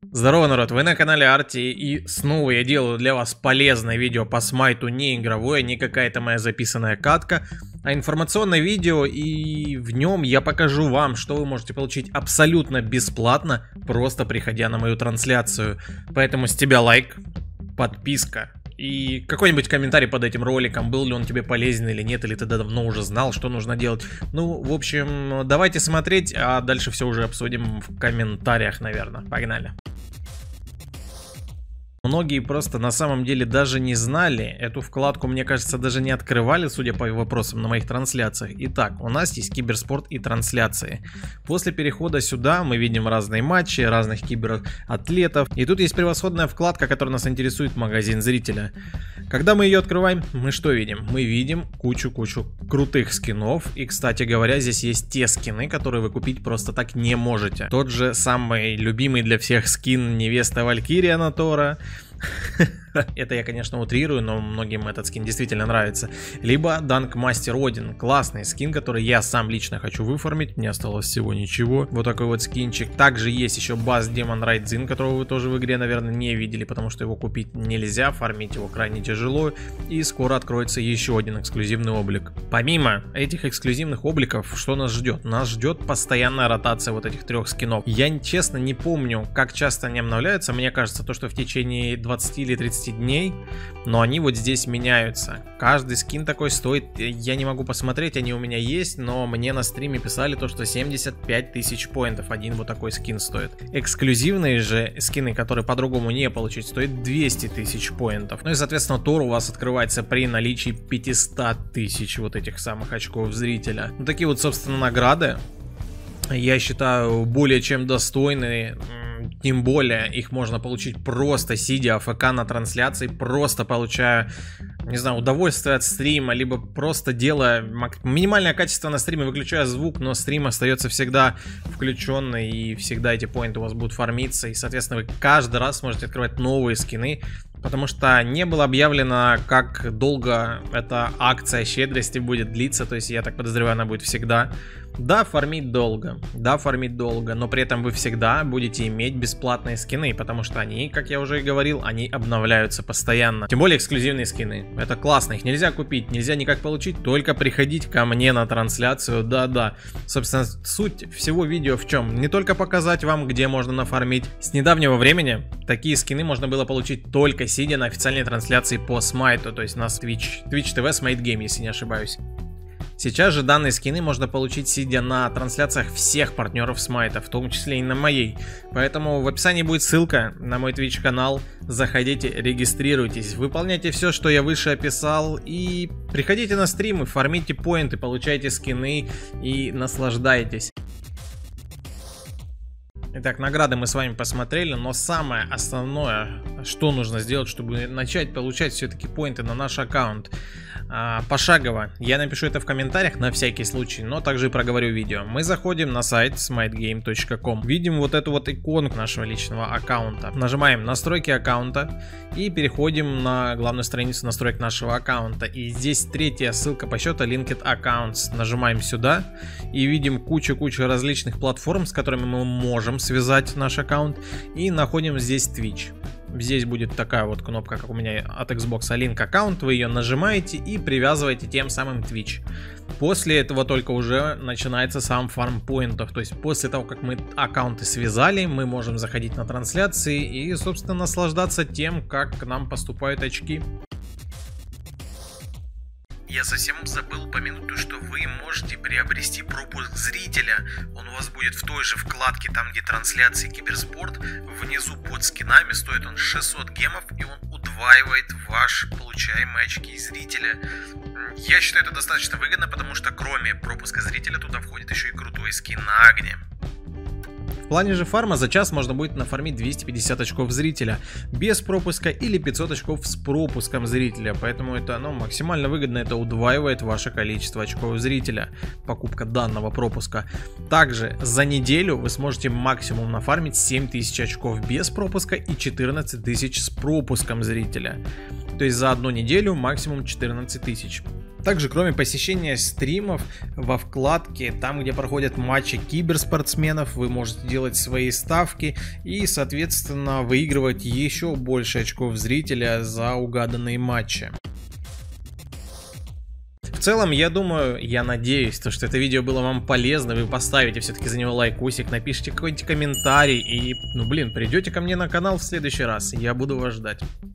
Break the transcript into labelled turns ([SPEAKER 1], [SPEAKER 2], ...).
[SPEAKER 1] Здорово, народ, вы на канале Арти, и снова я делаю для вас полезное видео по смайту, не игровое, не какая-то моя записанная катка, а информационное видео, и в нем я покажу вам, что вы можете получить абсолютно бесплатно, просто приходя на мою трансляцию. Поэтому с тебя лайк, подписка и какой-нибудь комментарий под этим роликом, был ли он тебе полезен или нет, или ты давно уже знал, что нужно делать. Ну, в общем, давайте смотреть, а дальше все уже обсудим в комментариях, наверное. Погнали. Многие просто на самом деле даже не знали, эту вкладку, мне кажется, даже не открывали, судя по вопросам на моих трансляциях. Итак, у нас есть киберспорт и трансляции. После перехода сюда мы видим разные матчи, разных кибератлетов. И тут есть превосходная вкладка, которая нас интересует, магазин зрителя. Когда мы ее открываем, мы что видим? Мы видим кучу крутых скинов. И, кстати говоря, здесь есть те скины, которые вы купить просто так не можете. Тот же самый любимый для всех скин невеста Валькирия на Тора. Это я, конечно, утрирую, но многим этот скин действительно нравится. Либо Данк Мастер Один. Классный скин, который я сам лично хочу выфармить. Мне осталось всего ничего. Вот такой вот скинчик. Также есть еще Бас Демон Райдзин, которого вы тоже в игре, наверное, не видели, потому что его купить нельзя. Фармить его крайне тяжело. И скоро откроется еще один эксклюзивный облик. Помимо этих эксклюзивных обликов, что нас ждет? Нас ждет постоянная ротация вот этих трех скинов. Я, честно, не помню, как часто они обновляются. Мне кажется, то, что в течение 20 или 30 дней, но они вот здесь меняются. Каждый скин такой стоит, я не могу посмотреть, они у меня есть, но мне на стриме писали то, что 75 тысяч поинтов один вот такой скин стоит. Эксклюзивные же скины, которые по-другому не получить, стоят 200 тысяч поинтов. Ну и, соответственно, Тор у вас открывается при наличии 500 тысяч вот этих самых очков зрителя. Ну, такие вот, собственно, награды, я считаю, более чем достойные. Тем более их можно получить просто сидя АФК на трансляции, просто получая, не знаю, удовольствие от стрима, либо просто делая минимальное качество на стриме, выключая звук, но стрим остается всегда включенный, и всегда эти поинты у вас будут фармиться, и, соответственно, вы каждый раз сможете открывать новые скины, потому что не было объявлено, как долго эта акция щедрости будет длиться, то есть я так подозреваю, она будет всегда. Да, фармить долго, но при этом вы всегда будете иметь бесплатные скины, потому что они, как я уже и говорил, они обновляются постоянно. Тем более эксклюзивные скины. Это классно, их нельзя купить, нельзя никак получить, только приходить ко мне на трансляцию, да-да. Собственно, суть всего видео в чем? Не только показать вам, где можно нафармить. С недавнего времени такие скины можно было получить только сидя на официальной трансляции по смайту, то есть на Twitch TV Smite Game, если не ошибаюсь. Сейчас же данные скины можно получить, сидя на трансляциях всех партнеров Смайта, в том числе и на моей. Поэтому в описании будет ссылка на мой Twitch канал. Заходите, регистрируйтесь, выполняйте все, что я выше описал, и приходите на стримы, фармите поинты, получайте скины и наслаждайтесь. Итак, награды мы с вами посмотрели, но самое основное, что нужно сделать, чтобы начать получать все-таки поинты на наш аккаунт, пошагово. Я напишу это в комментариях на всякий случай, но также и проговорю видео. Мы заходим на сайт smitegame.com, видим вот эту вот иконку нашего личного аккаунта, нажимаем настройки аккаунта и переходим на главную страницу настроек нашего аккаунта. И здесь третья ссылка по счету Linked Accounts. Нажимаем сюда и видим кучу различных платформ, с которыми мы можем связать наш аккаунт, и находим здесь Twitch. Здесь будет такая вот кнопка, как у меня от Xbox, Link аккаунт, вы ее нажимаете и привязываете тем самым Twitch. После этого только уже начинается сам фарм поинтов, то есть после того, как мы аккаунты связали, мы можем заходить на трансляции и, собственно, наслаждаться тем, как к нам поступают очки. Я совсем забыл упомянуть, что вы можете приобрести пропуск зрителя. Он у вас будет в той же вкладке, там где трансляции киберспорт. Внизу под скинами стоит он 600 гемов, и он удваивает ваши получаемые очки зрителя. Я считаю, это достаточно выгодно, потому что кроме пропуска зрителя туда входит еще и крутой скин на Агне. В плане же фарма за час можно будет нафармить 250 очков зрителя без пропуска или 500 очков с пропуском зрителя, поэтому это максимально выгодно, это удваивает ваше количество очков зрителя, покупка данного пропуска. Также за неделю вы сможете максимум нафармить 7000 очков без пропуска и 14 тысяч с пропуском зрителя, то есть за одну неделю максимум 14 тысяч. Также, кроме посещения стримов, во вкладке, там где проходят матчи киберспортсменов, вы можете делать свои ставки и, соответственно, выигрывать еще больше очков зрителя за угаданные матчи. В целом, я думаю, я надеюсь, что это видео было вам полезно, вы поставите все-таки за него лайкусик, напишите какой-нибудь комментарий и, придете ко мне на канал в следующий раз, я буду вас ждать.